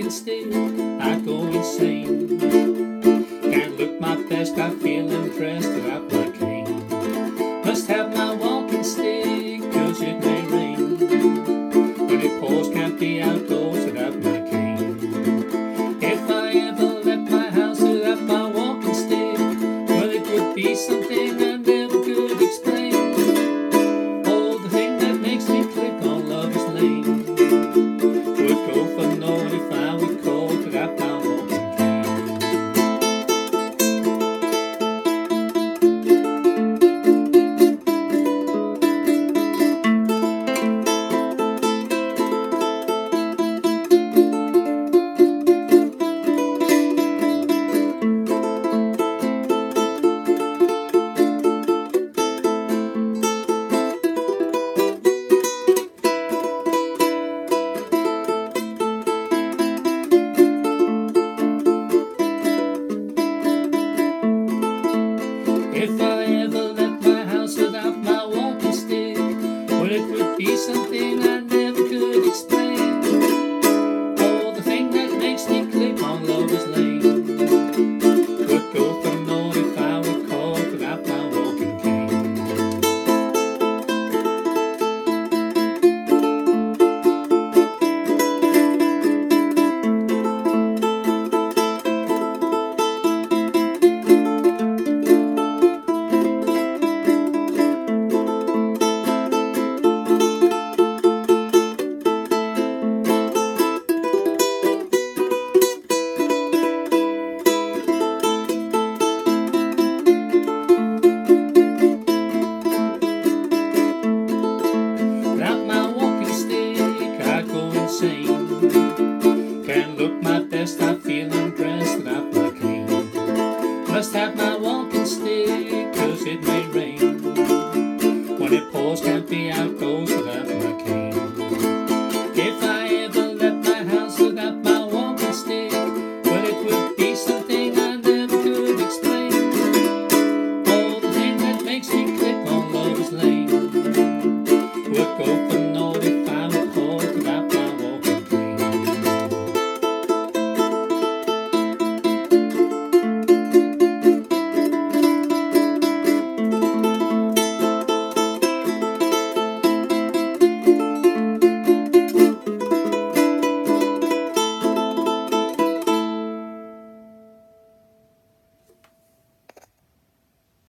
walking stick, I go insane. Can't look my best, I feel impressed without my cane. Must have my walking stick, cause it may rain. When it pours, can't be outdoors without my cane. If I ever left my house without my walking stick, well, it would be something I never could explain. Oh, the thing that makes me click on Lover's Lane.